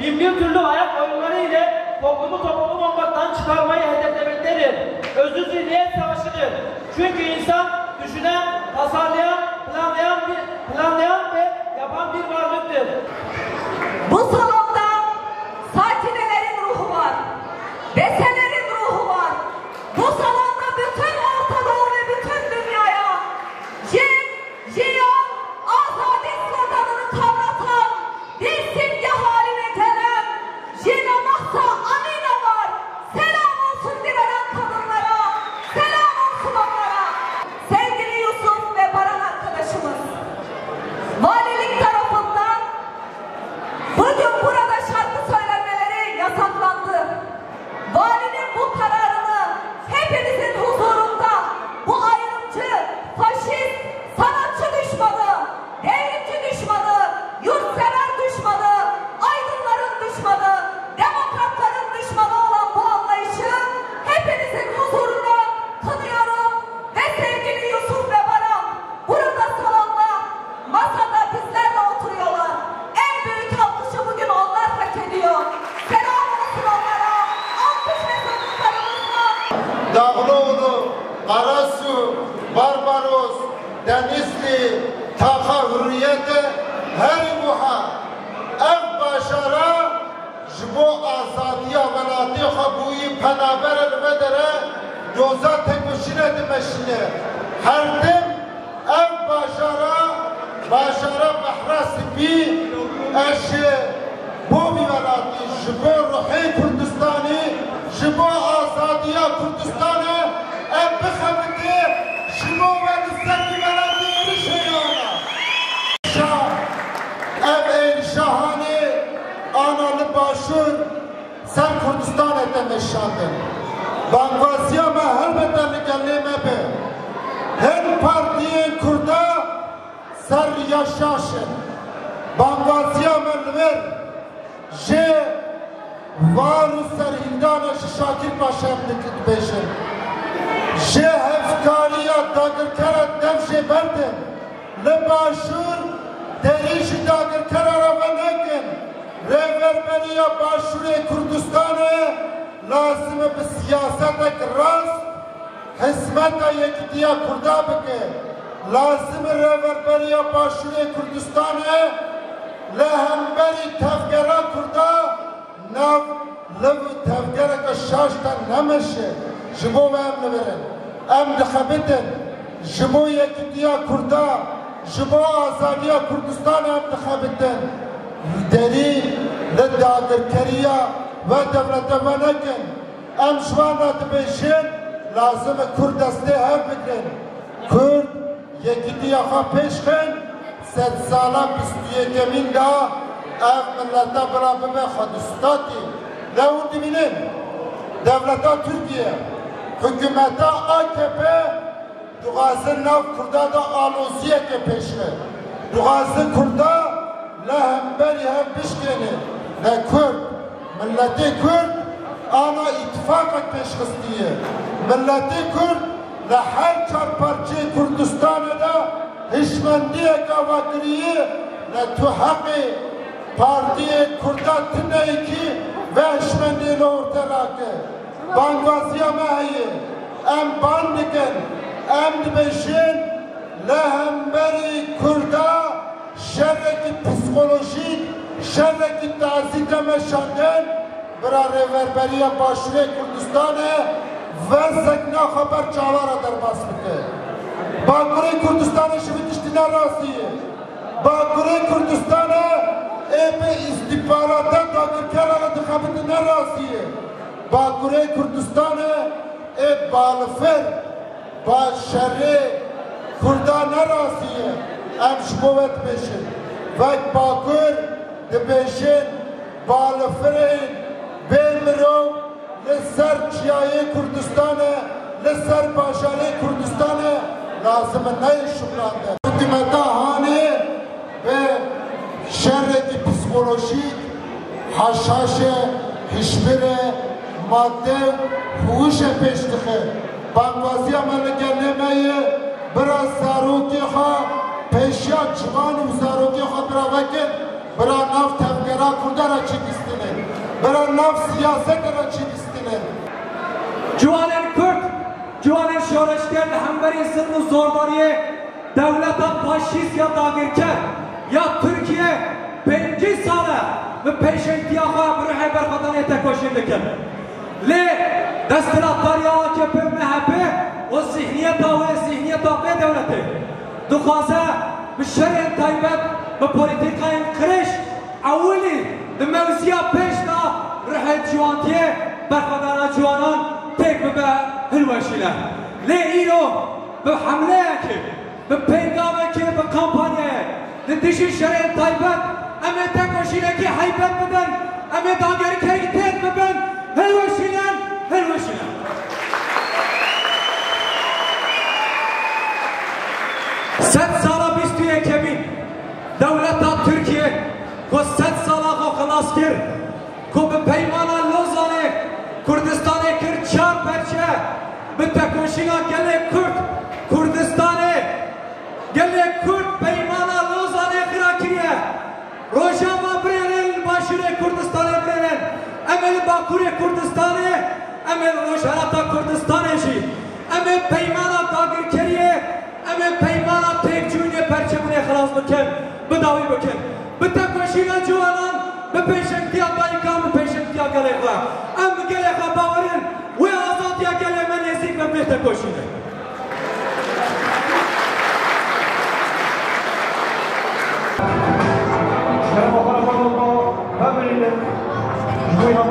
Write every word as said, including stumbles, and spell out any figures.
bin bir türlü ayak oyunları ile toplumu toplum olmaktan çıkarmayı hedeflemektedir. Özür zihniyet savaşıdır. Çünkü insan düşünen, tasarlayan, planlayan, bir, planlayan ve yapan bir varlıktır. Bu salonda sakinelerin ruhu var, beselerin ruhu var. Bu salonda bütün Orta Doğu ve bütün dünyaya Jin, Jiyon, azadi sloganını kavratan, bir simge haline gelen Jina Mahsa Amina var. Selam olsun direnen kadınlara, selam olsun onlara. Sevgili Yusuf ve Baran arkadaşımız, valilik tarafından bugün burada şarkı söylemeleri yasaklandı. Valinin bu kararını hepimizin huzurunda bu ayrımcı, faşist, sanatçı düşmanı, devrimci düşmanı, yurtsever düşmanı, aydınların düşmanı, demokratların düşmanı olan bu anlayışı hepinizin huzurunda kınıyorum ve sevgili Yusuf ve Baran burada salonda, masada bizlerle oturuyorlar. En büyük alkışı bugün onlar hak ediyor. Selam olsun onlara. Alkış ve sanatlarımızla. Dağlıoğlu, Karasu, Barbaros, Denizli, Taka Hürriyete, her muha, ev başara, jibo azadiya velati habuyi penaber elvedere, yoza tekuşine dimeşine, her dem, ev başara, başara bahrası bi, eşi, bu bir velati, jibo ruhi Kürdistan'ı, jibo azadiya Kürdistan'ı, ev bıxabıdı, jibo ve nüsset bir velati erişeyana. Şah, ev el şahani, analı başır, sen Kürdistan edemeşandın. Bangvaziyama helbeten gelime be. Her partiye Kürda ser yaşaşın. Bangvaziyama ver. Je varu ser hindana Şakir Paşa'm dikit beşin. Je hefkariya dagırkara demşe verdim. Le başır derişi dagırkara ravenekin. Reverberiya başure Kürdistan'ı lazım bir siyaset rast hizmete yektiya Kürda bike. Lazım reverberiya başure Kürdistan'ı lehemberi tevgera Kürda nav lev tevgera ka şaştan nemeşe jibo ve emni verin. Em dikhabitin jibo yektiya Kürda jibo azadiya Kürdistan'ı em dikhabitin. Deri le dagirkeriya ve devlete venekin. Em şvana dibêjin lazım Kürt destê hev bikin. Kürt yekîtiya xwe pêş xin sed sala bîst û yekemîn da ev millete bira bibe xwedîstatî. Le hûn dibînin devleta Türkiye, hükümeta A K P dixwazin nav Kürda da aloziyekê pêş xin. Dixwazin Kürda le hemberi hev bişkêne. Le Kürt, milletê Kürt ana ittifaqek pêşxistiye. Milletê Kürt le her çar parçeyê Kürdistanê de hişmendiyeka vekiriye le tu heqê partiyê Kürda tineyekî ve hişmendiyê li ortelake. Bangvaziya me heye. Em ban dikin. Em dibêjin le hemberî Kürda şerreki psikolojik, şerreki tazide meşandın bira reverberiya başure Kürdistan'ı ve zekna haber çavara derbas bike. Bakure Kürdistan'ı şimdi iştine razıye. Bakure Kürdistan'ı ebe istihbarata dagırkerara dıkabitine razıye. Bakure Kürdistan'ı e balfer, ba şerri Kürdan'a razıye. Em şikovet beşin. Vek Bakur dibêjin balafirên bêmirov li ser çiyayê Kürdistanê li ser paşalê Kürdistanê lazım e neyê şukrandin. Hükümeta hanê ve şerrekî psikolojik haşhaşê hişbirê madde hûşê pêş dixe. Bangvaziya me li gelemeyê bira zarokê xwe peşya civan û zarokê xwe bira vekin bira nav tevgera kurdara çekistine, bira nav siyasetara çekistine. Civanen Kürt, civanen şöreşker hemberi zırnı zordariye devleta faşist ya dagirker ya Türkiye beşinci sale ve peşentiyaha bir haber kadaniyete tekoşindikin. Le destilatlar ya A K P M H P o zihniyeta ve zihniyeta ve devleti dukhaze bir şerien taybet ve politikayın kırış avuli de mevziya peşna rahat civantiye berkadana civanan tek be hilveşiler. Le ilo be hamleye ki be peygame ki be kampanyaya de dişi şerien taybet eme tekoşine ki haybet beden eme dageri kergiten beben helveşiler helveşiler. Set sala bistiye kemin devleta Türkiye ko set sala ko kalaskir ko be peymana Lozan'e Kurdistan'e kir çar perçe be tekoşina gele Kürt Kurdistan'e gele Kürt peymana Lozan'e kırakiriye Rojava Brenen başire Kurdistan'e Brenen emel Bakure Kurdistan'e emel Rojarata Kurdistan'e jî emel peymana dagir keriye emel peymana tek cüne perçemine xalas bikin bidavi bikin bi tekoşina civanan bi peşentiya dayika bi peşentiya gelekha em bi gelekha bawerin ve azadiya gelemen yezik ve bi tekoşine. Merhaba, merhaba, merhaba. Ben Melih.